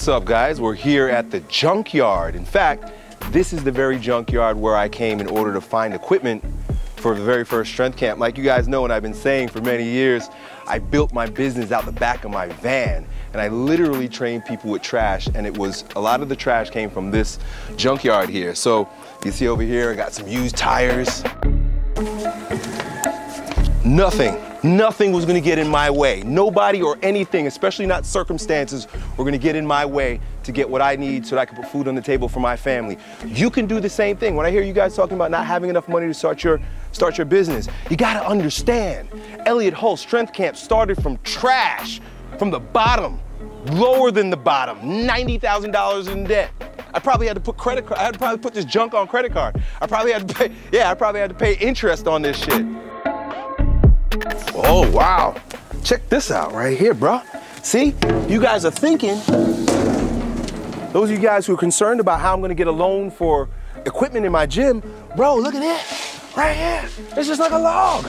What's up, guys? We're here at the junkyard. In fact, this is the very junkyard where I came in order to find equipment for the very first strength camp. Like you guys know, and I've been saying for many years, I built my business out the back of my van, and I literally trained people with trash, and it was, a lot of the trash came from this junkyard here. So you see over here, I got some used tires. Nothing was gonna get in my way. Nobody or anything, especially not circumstances, were gonna get in my way to get what I need so that I can put food on the table for my family. You can do the same thing. When I hear you guys talking about not having enough money to start your business, you gotta understand, Elliott Hulse Strength Camp started from trash, from the bottom, lower than the bottom, $90,000 in debt. I probably had to put I had to probably put this junk on credit card. I probably had to pay interest on this shit. Oh, wow. Check this out right here, bro. See, you guys are thinking, those of you guys who are concerned about how I'm gonna get a loan for equipment in my gym, bro, look at it, right here. It's just like a log.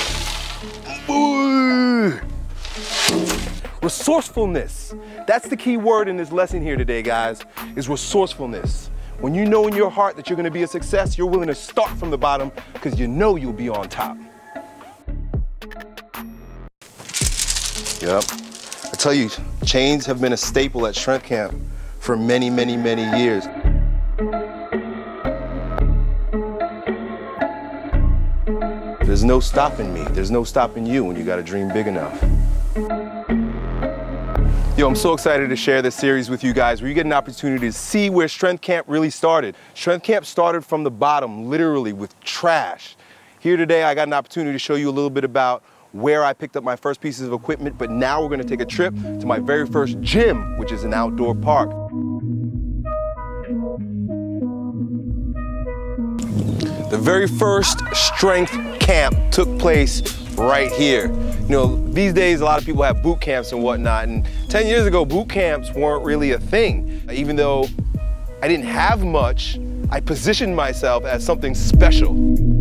Ooh. Resourcefulness. That's the key word in this lesson here today, guys, is resourcefulness. When you know in your heart that you're gonna be a success, you're willing to start from the bottom because you know you'll be on top. Yep. I tell you, chains have been a staple at Strength Camp for many, many, many years. There's no stopping me. There's no stopping you when you got a dream big enough. Yo, I'm so excited to share this series with you guys where you get an opportunity to see where Strength Camp really started. Strength Camp started from the bottom, literally with trash. Here today, I got an opportunity to show you a little bit about where I picked up my first pieces of equipment, but now we're gonna take a trip to my very first gym, which is an outdoor park. The very first strength camp took place right here. You know, these days a lot of people have boot camps and whatnot, and 10 years ago, boot camps weren't really a thing. Even though I didn't have much, I positioned myself as something special.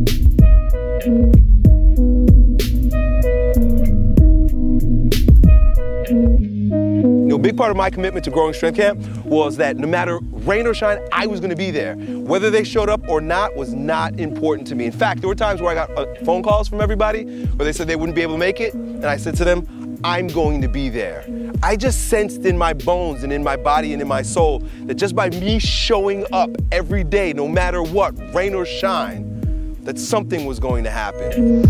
A big part of my commitment to growing Strength Camp was that no matter rain or shine, I was gonna be there. Whether they showed up or not was not important to me. In fact, there were times where I got phone calls from everybody where they said they wouldn't be able to make it, and I said to them, I'm going to be there. I just sensed in my bones and in my body and in my soul that just by me showing up every day, no matter what, rain or shine, that something was going to happen.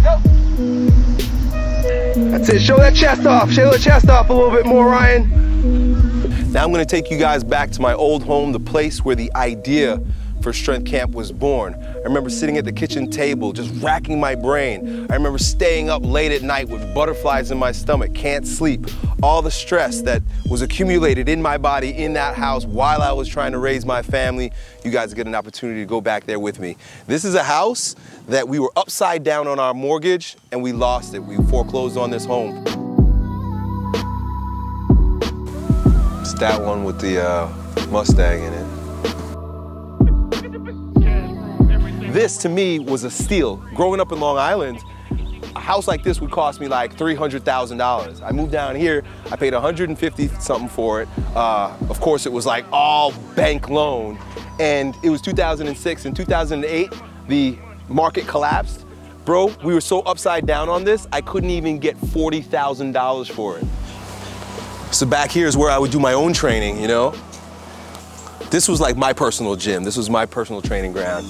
That's it, show that chest off. Show the chest off a little bit more, Ryan. Now I'm gonna take you guys back to my old home, the place where the idea for Strength Camp was born. I remember sitting at the kitchen table, just racking my brain. I remember staying up late at night with butterflies in my stomach, can't sleep. All the stress that was accumulated in my body in that house while I was trying to raise my family. You guys get an opportunity to go back there with me. This is a house that we were upside down on our mortgage and we lost it. We foreclosed on this home. It's that one with the Mustang in it. This, to me, was a steal. Growing up in Long Island, a house like this would cost me like $300,000. I moved down here, I paid $150-something for it. Of course, it was like all bank loan. And it was 2006. In 2008, the market collapsed. Bro, we were so upside down on this, I couldn't even get $40,000 for it. So back here is where I would do my own training, you know? This was like my personal gym. This was my personal training ground.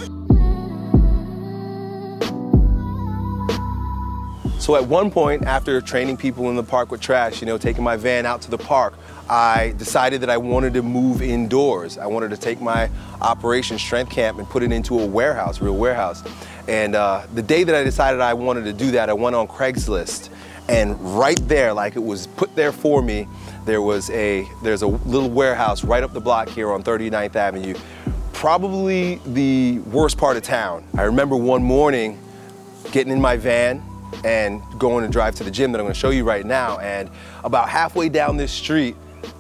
So at one point, after training people in the park with trash, you know, taking my van out to the park, I decided that I wanted to move indoors. I wanted to take my operation Strength Camp and put it into a warehouse, real warehouse. And the day that I decided I wanted to do that, I went on Craigslist. And right there, like it was put there for me, there's a little warehouse right up the block here on 39th Avenue. Probably the worst part of town. I remember one morning getting in my van and going to drive to the gym that I'm gonna show you right now. And about halfway down this street,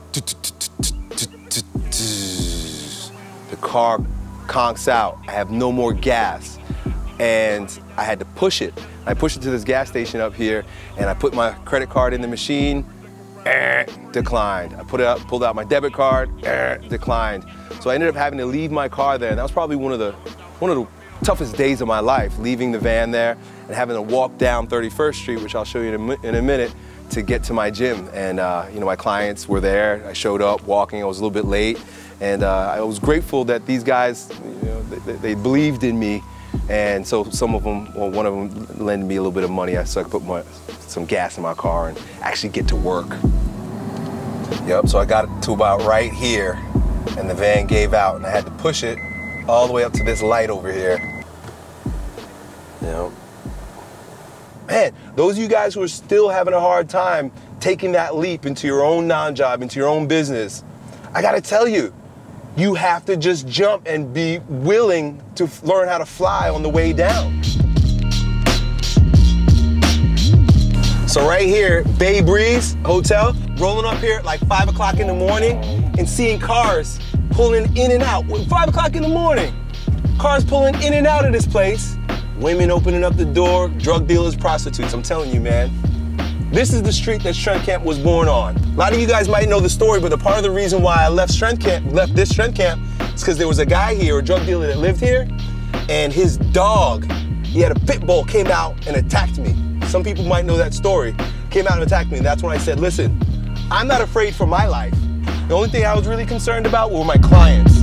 the car conks out. I have no more gas. And I had to push it. I pushed it to this gas station up here and I put my credit card in the machine declined. I pulled out my debit card, declined. So I ended up having to leave my car there. And that was probably one of the toughest days of my life, leaving the van there and having to walk down 31st Street, which I'll show you in a minute, to get to my gym. And you know, my clients were there. I showed up walking. I was a little bit late. And I was grateful that these guys, you know, they believed in me. And so some of them, well, one of them lended me a little bit of money so I could put some gas in my car and actually get to work. Yep, so I got to about right here and the van gave out and I had to push it all the way up to this light over here. You know. Man, those of you guys who are still having a hard time taking that leap into your own non-job, into your own business, I gotta tell you, you have to just jump and be willing to learn how to fly on the way down. So right here, Bay Breeze Hotel, rolling up here at like 5 o'clock in the morning and seeing cars pulling in and out. 5 o'clock in the morning, cars pulling in and out of this place. Women opening up the door, drug dealers, prostitutes. I'm telling you, man. This is the street that Strength Camp was born on. A lot of you guys might know the story, but a part of the reason why I left this Strength Camp, is because there was a guy here, a drug dealer that lived here, and his dog, he had a pit bull, came out and attacked me. Some people might know that story. Came out and attacked me, and that's when I said, listen, I'm not afraid for my life. The only thing I was really concerned about were my clients.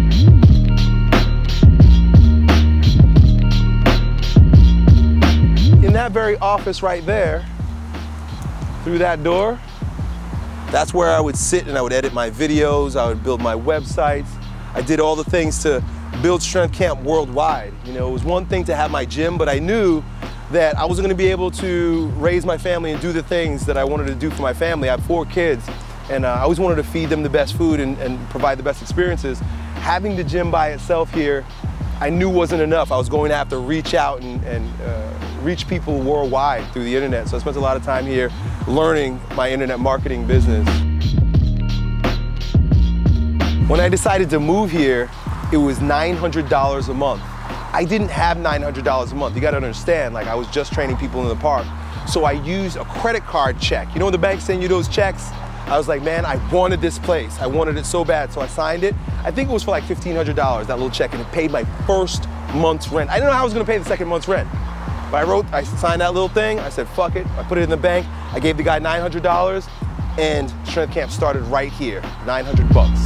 In that very office right there, through that door, that's where I would sit and I would edit my videos, I would build my websites. I did all the things to build Strength Camp worldwide. You know, it was one thing to have my gym, but I knew that I wasn't gonna be able to raise my family and do the things that I wanted to do for my family. I have 4 kids, and I always wanted to feed them the best food and provide the best experiences. Having the gym by itself here, I knew wasn't enough. I was going to have to reach out and reach people worldwide through the internet. So I spent a lot of time here learning my internet marketing business. When I decided to move here, it was $900 a month. I didn't have $900 a month. You gotta understand, like I was just training people in the park. So I used a credit card check. You know when the bank send you those checks? I was like, man, I wanted this place. I wanted it so bad, so I signed it. I think it was for like $1,500, that little check, and it paid my first month's rent. I didn't know how I was gonna pay the second month's rent. But I signed that little thing, I said, fuck it. I put it in the bank, I gave the guy $900, and Strength Camp started right here, 900 bucks.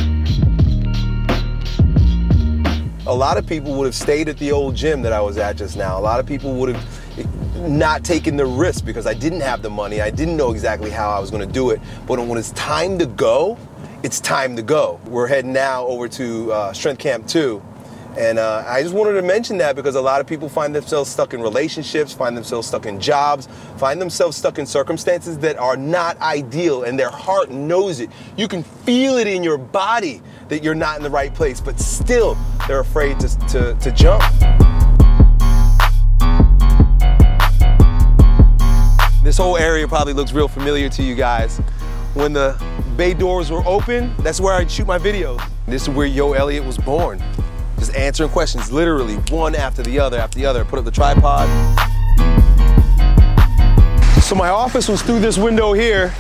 A lot of people would have stayed at the old gym that I was at just now. A lot of people would have not taken the risk because I didn't have the money. I didn't know exactly how I was gonna do it. But when it's time to go, it's time to go. We're heading now over to Strength Camp 2. And I just wanted to mention that because a lot of people find themselves stuck in relationships, find themselves stuck in jobs, find themselves stuck in circumstances that are not ideal, and their heart knows it. You can feel it in your body that you're not in the right place, but still they're afraid to jump. This whole area probably looks real familiar to you guys. When the bay doors were open, that's where I'd shoot my videos. This is where Yo Elliott was born. Just answering questions, literally one after the other after the other. Put up the tripod. So my office was through this window here.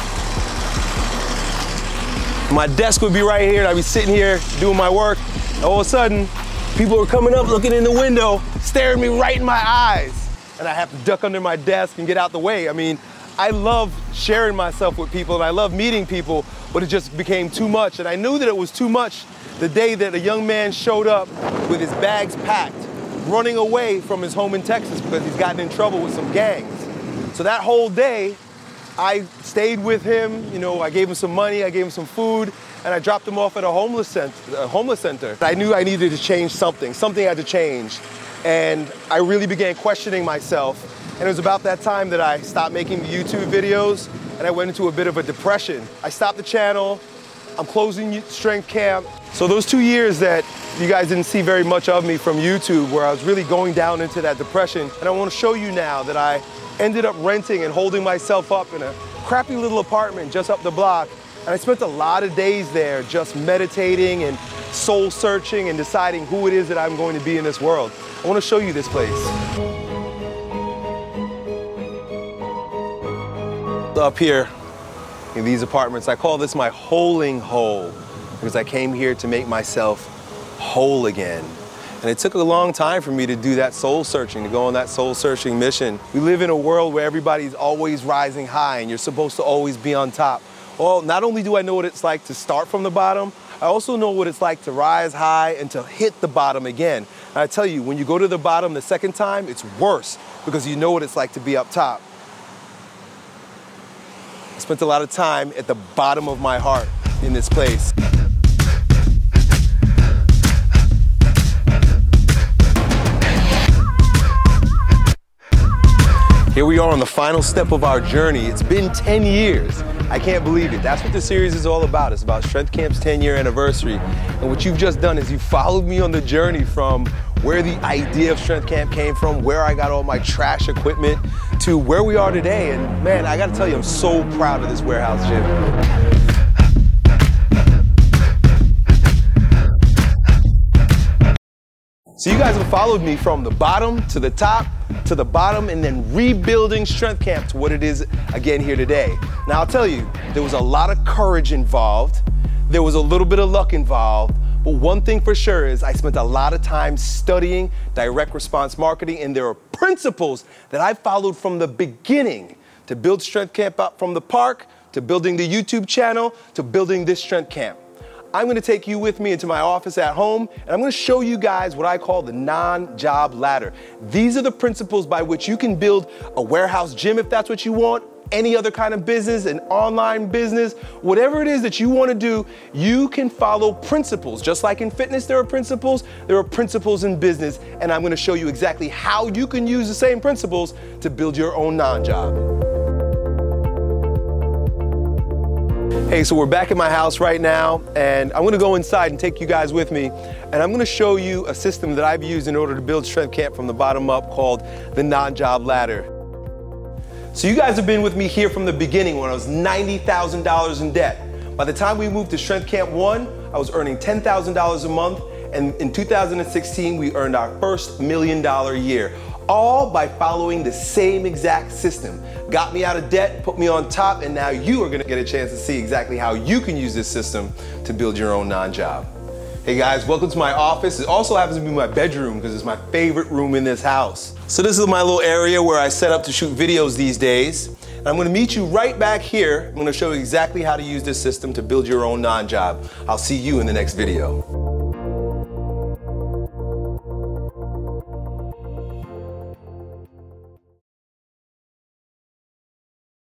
My desk would be right here, and I'd be sitting here doing my work. And all of a sudden, people were coming up, looking in the window, staring me right in my eyes. And I have to duck under my desk and get out the way. I mean, I love sharing myself with people, and I love meeting people, but it just became too much. And I knew that it was too much the day that a young man showed up with his bags packed, running away from his home in Texas because he's gotten in trouble with some gangs. So that whole day, I stayed with him, you know, I gave him some money, I gave him some food, and I dropped him off at a homeless center. I knew I needed to change something had to change. And I really began questioning myself. And it was about that time that I stopped making YouTube videos and I went into a bit of a depression. I stopped the channel, I'm closing Strength Camp. So those 2 years that you guys didn't see very much of me from YouTube, where I was really going down into that depression, and I want to show you now that I ended up renting and holding myself up in a crappy little apartment just up the block. And I spent a lot of days there just meditating and soul searching and deciding who it is that I'm going to be in this world. I want to show you this place. Up here, in these apartments. I call this my holing hole because I came here to make myself whole again. And it took a long time for me to do that soul searching, to go on that soul searching mission. We live in a world where everybody's always rising high and you're supposed to always be on top. Well, not only do I know what it's like to start from the bottom, I also know what it's like to rise high and to hit the bottom again. And I tell you, when you go to the bottom the second time, it's worse because you know what it's like to be up top. I spent a lot of time at the bottom of my heart in this place. Here we are on the final step of our journey. It's been 10 years. I can't believe it. That's what this series is all about. It's about Strength Camp's 10-year anniversary. And what you've just done is you followed me on the journey from where the idea of Strength Camp came from, where I got all my trash equipment, to where we are today. And man, I gotta tell you, I'm so proud of this warehouse gym. So you guys have followed me from the bottom to the top, to the bottom, and then rebuilding Strength Camp to what it is again here today. Now I'll tell you, there was a lot of courage involved. There was a little bit of luck involved. But one thing for sure is I spent a lot of time studying direct response marketing, and there are principles that I followed from the beginning to build Strength Camp up from the park, to building the YouTube channel, to building this Strength Camp. I'm gonna take you with me into my office at home, and I'm gonna show you guys what I call the non-job ladder. These are the principles by which you can build a warehouse gym if that's what you want, any other kind of business, an online business, whatever it is that you wanna do, you can follow principles. Just like in fitness there are principles in business, and I'm gonna show you exactly how you can use the same principles to build your own non-job. Hey, so we're back at my house right now, and I'm gonna go inside and take you guys with me, and I'm gonna show you a system that I've used in order to build Strength Camp from the bottom up called the non-job ladder. So you guys have been with me here from the beginning when I was $90,000 in debt. By the time we moved to Strength Camp 1, I was earning $10,000 a month, and in 2016, we earned our first $1 million year, all by following the same exact system. Got me out of debt, put me on top, and now you are gonna get a chance to see exactly how you can use this system to build your own non-job. Hey guys, welcome to my office. It also happens to be my bedroom because it's my favorite room in this house. So this is my little area where I set up to shoot videos these days. And I'm gonna meet you right back here. I'm gonna show you exactly how to use this system to build your own non-job. I'll see you in the next video.